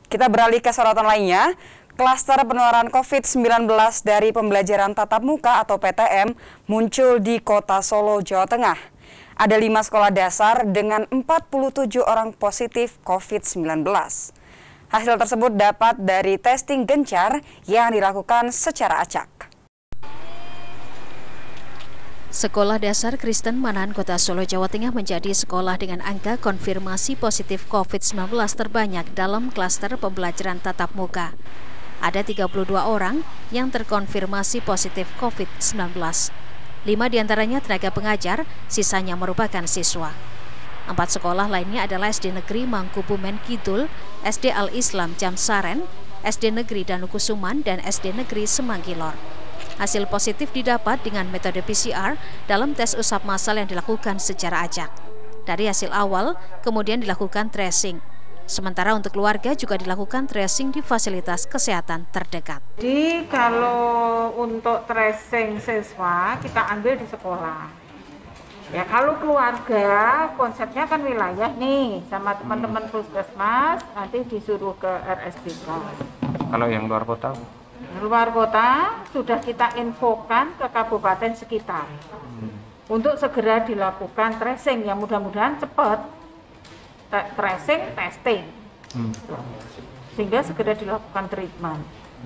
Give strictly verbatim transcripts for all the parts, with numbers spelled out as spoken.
Kita beralih ke sorotan lainnya. Klaster penularan COVID sembilan belas dari pembelajaran tatap muka atau P T M muncul di Kota Solo, Jawa Tengah. Ada lima sekolah dasar dengan empat puluh tujuh orang positif COVID sembilan belas. Hasil tersebut dapat dari testing gencar yang dilakukan secara acak. Sekolah Dasar Kristen Manahan Kota Solo, Jawa Tengah menjadi sekolah dengan angka konfirmasi positif COVID sembilan belas terbanyak dalam klaster pembelajaran tatap muka. Ada tiga puluh dua orang yang terkonfirmasi positif COVID sembilan belas. Lima diantaranya tenaga pengajar, sisanya merupakan siswa. Empat sekolah lainnya adalah S D Negeri Mangkubumen Kidul, S D Al-Islam Jamsaren, S D Negeri Danukusuman, dan S D Negeri Semangkilor. Hasil positif didapat dengan metode P C R dalam tes usap massal yang dilakukan secara acak. Dari hasil awal, kemudian dilakukan tracing. Sementara untuk keluarga juga dilakukan tracing di fasilitas kesehatan terdekat. Jadi kalau untuk tracing siswa kita ambil di sekolah. Ya kalau keluarga konsepnya kan wilayah nih sama teman-teman puskesmas nanti disuruh ke R S B K. Kalau yang luar kota? Luar kota sudah kita infokan ke kabupaten sekitar hmm. untuk segera dilakukan tracing yang mudah-mudahan cepat. Tracing, testing, hmm. sehingga segera dilakukan treatment.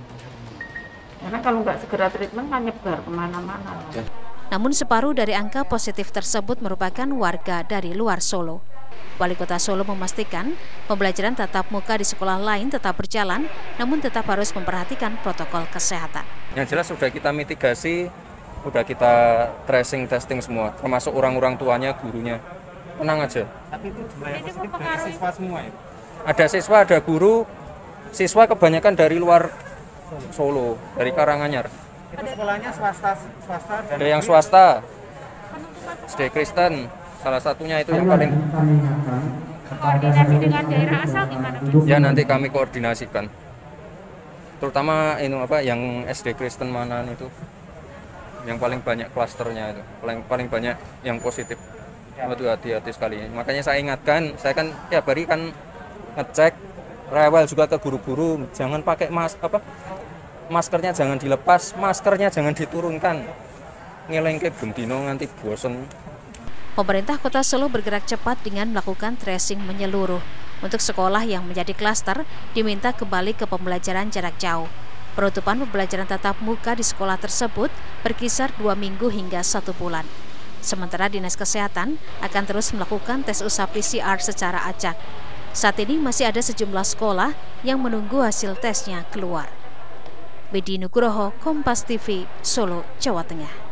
Karena kalau nggak segera treatment kan nyebar kemana-mana. Namun separuh dari angka positif tersebut merupakan warga dari luar Solo. Wali Kota Solo memastikan pembelajaran tatap muka di sekolah lain tetap berjalan, namun tetap harus memperhatikan protokol kesehatan. Yang jelas sudah kita mitigasi, sudah kita tracing, testing semua, termasuk orang-orang tuanya, gurunya. Tenang aja. Tapi itu jumlah yang positif dari siswa semua ya? Ada siswa, ada guru, siswa kebanyakan dari luar Solo, dari Karanganyar. Itu sekolahnya swasta, swasta dan ada yang swasta, S D Kristen, salah satunya itu yang paling. Koordinasi dengan daerah asal gimana? Ya nanti kami koordinasikan, terutama ini apa yang S D Kristen Manahan itu, yang paling banyak klasternya itu, paling paling banyak yang positif. Itu hati-hati sekali. Makanya saya ingatkan, saya kan tiap hari kan ngecek, rewel juga ke guru-guru, jangan pakai mas apa maskernya jangan dilepas, maskernya jangan diturunkan. Ngelengke bendino nganti bosen. Pemerintah Kota Solo bergerak cepat dengan melakukan tracing menyeluruh. Untuk sekolah yang menjadi klaster diminta kembali ke pembelajaran jarak jauh. Penutupan pembelajaran tatap muka di sekolah tersebut berkisar dua minggu hingga satu bulan. Sementara Dinas Kesehatan akan terus melakukan tes usap P C R secara acak. Saat ini masih ada sejumlah sekolah yang menunggu hasil tesnya keluar. Bedi Nugroho, Kompas T V, Solo, Jawa Tengah.